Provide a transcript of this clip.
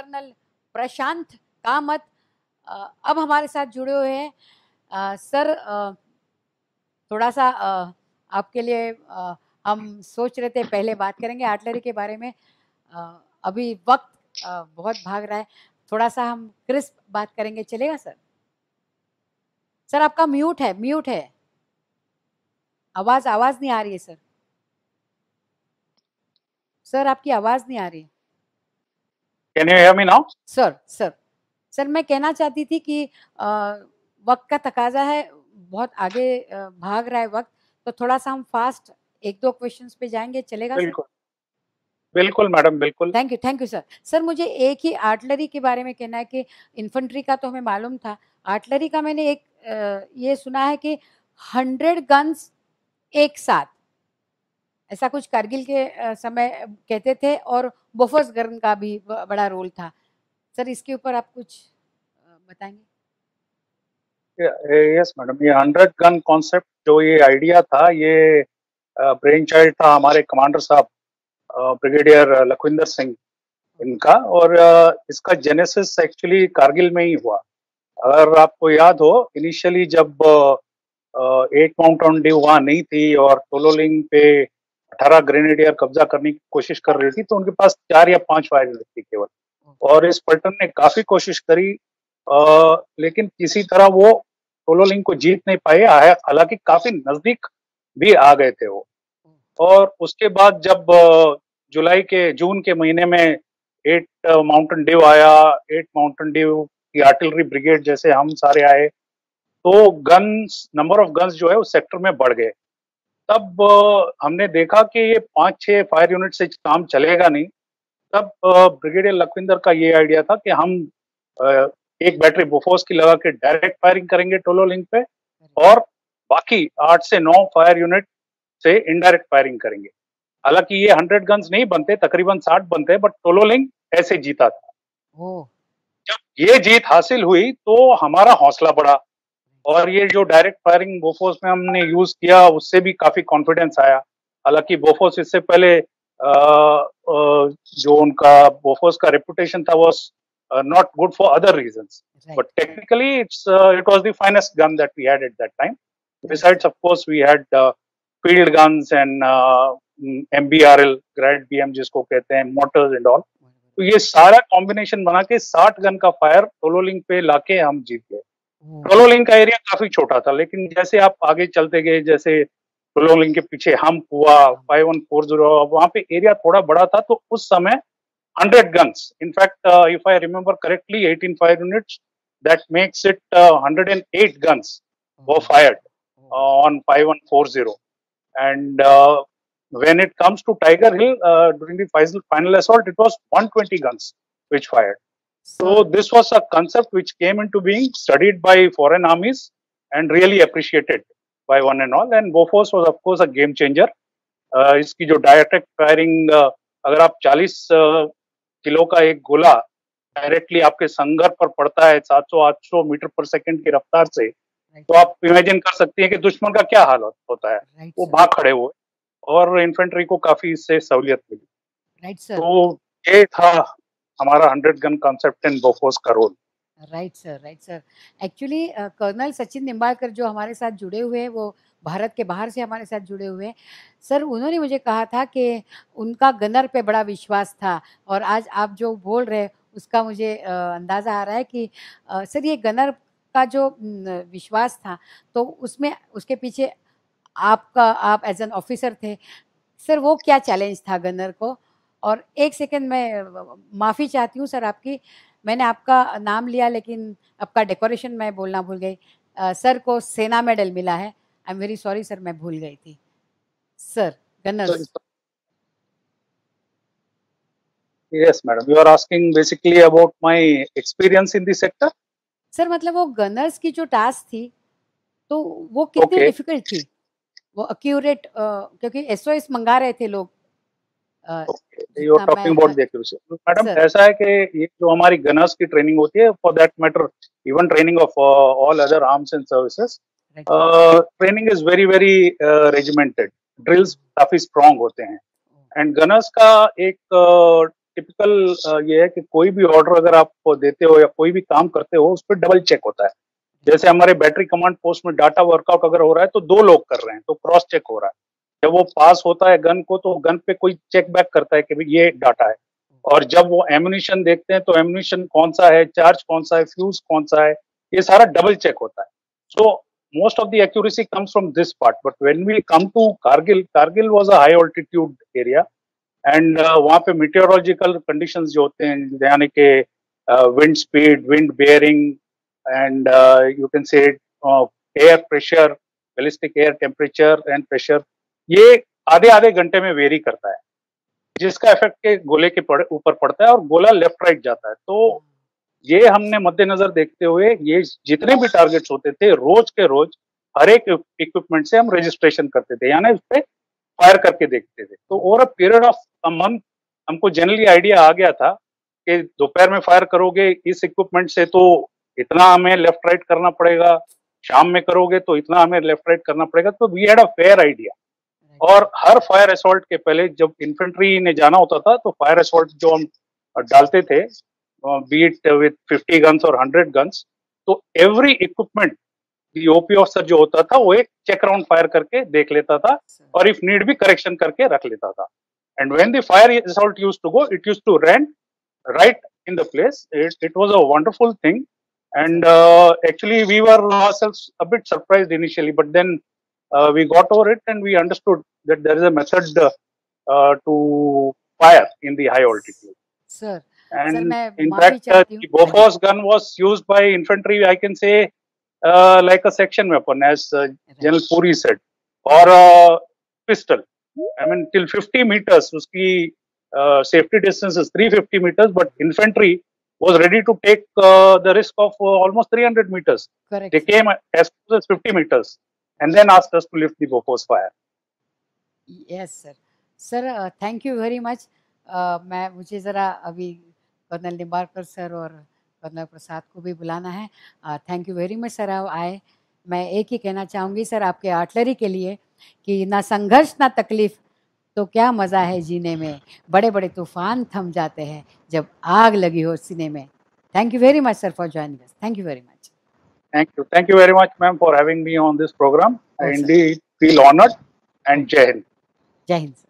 Colonel प्रशांत कामत अब हमारे साथ जुड़े हुए हैं। सर, थोड़ा सा आपके लिए हम सोच रहे थे पहले बात करेंगे आर्टिलरी के बारे में। अभी वक्त बहुत भाग रहा है, थोड़ा सा हम क्रिस्प बात करेंगे, चलेगा सर? सर आपका म्यूट है, आवाज नहीं आ रही है सर। सर आपकी आवाज नहीं आ रही है। Can you hear me now? Sir मैं कहना चाहती थी कि वक्त का तकाजा है, बहुत आगे भाग रहा है वक्त, तो थोड़ा सा हम फास्ट एक दो क्वेश्चंस पे जाएंगे, चलेगा सर? बिल्कुल मैडम, बिल्कुल। Thank you sir. सर मुझे एक ही आर्टिलरी के बारे में कहना है कि इन्फेंट्री का तो हमें मालूम था, आर्टिलरी का मैंने एक ये सुना है कि 100 गन्स एक साथ, ऐसा कुछ कारगिल के समय कहते थे, और बोफोर्स गन का भी बड़ा रोल था। सर इसके ऊपर आप कुछ बताएंगे? यस मैडम, ये 100 गन कॉन्सेप्ट जो ये आइडिया था, ये ब्रेन चाइल्ड था हमारे कमांडर साहब ब्रिगेडियर लखविंदर सिंह इनका, और इसका जेनेसिस एक्चुअली कारगिल में ही हुआ। अगर आपको याद हो, इनिशियली जब 8 माउंटेन ड्यू वहां नहीं थी और टोलोलिंग पे 18 ग्रेनेडियर कब्जा करने की कोशिश कर रही थी, तो उनके पास 4 या 5 फायर थी केवल, और इस पलटन ने काफी कोशिश करी, लेकिन किसी तरह वो टोलोलिंग को जीत नहीं पाए। हालांकि काफी नजदीक भी आ गए थे वो। और उसके बाद जब जून के महीने में 8 माउंटेन ड्यू आया, 8 माउंटेन ड्यू की आर्टिलरी ब्रिगेड जैसे हम सारे आए, तो गन्स, नंबर ऑफ गन्स जो है उस सेक्टर में बढ़ गए। तब हमने देखा कि ये 5-6 फायर यूनिट से काम चलेगा नहीं। तब ब्रिगेडियर लखविंदर का ये आइडिया था कि हम एक बैटरी बोफोर्स की लगा के डायरेक्ट फायरिंग करेंगे टोलोलिंग पे, और बाकी 8 से 9 फायर यूनिट से इनडायरेक्ट फायरिंग करेंगे। हालांकि ये 100 गन्स नहीं बनते, तकरीबन 60 बनते, बट टोलोलिंग ऐसे जीता था। जब ये जीत हासिल हुई तो हमारा हौसला बढ़ा, और ये जो डायरेक्ट फायरिंग बोफोर्स में हमने यूज किया, उससे भी काफी कॉन्फिडेंस आया। हालांकि बोफोर्स इससे पहले जो उनका बोफोर्स का रेपुटेशन था वो not good for other reasons, but technically it was the finest gun that we had at that time. Besides, of course, we had field guns and MBRL, Grad BM जिसको कहते हैं, mortars and all. तो ये सारा combination बना के 60 gun का fire Tololing पे लाके हम जीत गए। टोलोलिंग का एरिया काफी छोटा था, लेकिन जैसे आप आगे चलते गए, जैसे टोलोलिंग के पीछे हम हुआ 5140, वहां पे एरिया थोड़ा बड़ा था, तो उस समय 100 guns. In fact, if I remember correctly, 18 fire units, that makes it 108 guns were fired on 5140. And when it comes to Tiger Hill, during the final assault, it was 120 guns which fired. So this was a concept which came into being, studied by foreign armies and really appreciated by one and all. And Bofors was of course a game changer. इसकी जो direct firing, अगर आप 40 kilo का एक गोला directly आपके संगर पर पड़ता है 700-800 मीटर पर सेकंड की रफ्तार से, तो आप इमेजिन कर सकते हैं कि दुश्मन का क्या हाल होता है। वो भाग खड़े हुए, और इन्फेंट्री को काफी इससे सहूलियत मिली। तो ये था हमारा 100 गन कॉन्सेप्ट इन बोफोर्स का रोल। Right sir. Actually colonel Sachin Nimbalkar जो हमारे साथ जुड़े हुए हैं, वो भारत के बाहर से हमारे साथ जुड़े हुए हैं सर। उन्होंने मुझे कहा था कि उनका गनर पे बड़ा विश्वास था, और आज आप जो बोल रहे हैं उसका मुझे अंदाज़ा आ रहा है कि सर ये गनर का जो विश्वास था, तो उसमें उसके पीछे आप एज एन ऑफिसर थे सर, वो क्या चैलेंज था गनर को? और एक सेकंड मैं माफ़ी चाहती हूँ सर आपकी, मैंने आपका नाम लिया लेकिन आपका डेकोरेशन मैं बोलना भूल गई। सर को सेना मेडल मिला है, I am very sorry sir, मैं भूल गई थी sir. Gunners. Yes, madam. You are asking basically about my experience in the sector. Sir मतलब वो गनर्स की जो टास्क थी, तो वो कितनी डिफिकल्ट थी, वो एक्यूरेट, क्योंकि एसओएस मंगा रहे थे लोग। You are talking about the accuracy. Madam ऐसा है कि ये जो हमारी गनर्स की ट्रेनिंग होती है, for that matter, even training of all other arms and services, training is very regimented. Drills काफी strong होते हैं, and gunners का एक टिपिकल ये है कि कोई भी ऑर्डर अगर आप देते हो या कोई भी काम करते हो, उस पर डबल चेक होता है। जैसे हमारे बैटरी कमांड पोस्ट में डाटा वर्कआउट अगर हो रहा है तो 2 लोग कर रहे हैं, तो क्रॉस चेक हो रहा है। जब वो पास होता है गन को, तो गन पे कोई चेक बैक करता है कि भाई ये डाटा है। और जब वो एम्यूनिशन देखते हैं तो एम्यूनिशन कौन सा है, चार्ज कौन सा है, फ्यूज कौन सा है, ये सारा डबल चेक होता है। सो most of the accuracy comes from this part. But when we come to Kargil was a high altitude area, and वहाँ पे meteorological conditions जो होते हैं, यानी कि wind speed, wind bearing, and you can say air pressure, ballistic air temperature and pressure, ये आधे आधे घंटे में वेरी करता है, जिसका इफेक्ट के गोले के ऊपर पड़ता है और गोला लेफ्ट राइट जाता है। तो ये हमने मद्देनजर देखते हुए ये जितने भी टारगेट्स होते थे, रोज के रोज हर एक इक्विपमेंट से हम रजिस्ट्रेशन करते थे, यानी उस पर फायर करके देखते थे। तो over a period of a month हमको जनरली आइडिया आ गया था कि दोपहर में फायर करोगे इस इक्विपमेंट से तो इतना हमें लेफ्ट राइट करना पड़ेगा, शाम में करोगे तो इतना हमें लेफ्ट राइट करना पड़ेगा। तो we had a fair idea. और हर फायर असॉल्ट के पहले जब इन्फेंट्री ने जाना होता था तो फायर असॉल्ट जो हम डालते थे, be it with 50 guns or 100 guns, तो every equipment the OP officer जो होता था वो एक चेक राउंड फायर करके देख लेता था और if need भी करेक्शन करके रख लेता था। And when the fire assault used to go, it used to land right in the place. It was a wonderful thing, and actually we were ourselves a bit surprised initially, but then we got over it and we understood that there is a method to fire in the high altitude. Sir, And मैं in माफी fact, चाहती the हूँ। Bofors gun was used by infantry, I can say, like a section weapon, as General Puri said, or a pistol. I mean, till 50 meters, uski safety distance is 350 meters, but infantry was ready to take the risk of almost 300 meters. Correct. They came as close as 50 meters and then asked us to lift the Bofors fire. Yes, sir. Sir, thank you very much. मुझे ज़रा अभी colonel Nimbarkar sir और colonel Prasad को भी बुलाना है। Thank you very much sir, आप आए। मैं एक ही कहना चाहूँगी सर आपके आर्टिलरी के लिए कि ना संघर्ष ना तकलीफ तो क्या मज़ा है जीने में, बड़े बड़े तूफान थम जाते हैं जब आग लगी हो सीने में। Thank you very much, sir, for joining us. Thank you very much. Thank you very much, ma'am, for having me on this program. I indeed feel honored, and Jai Hind. Jai Hind, sir.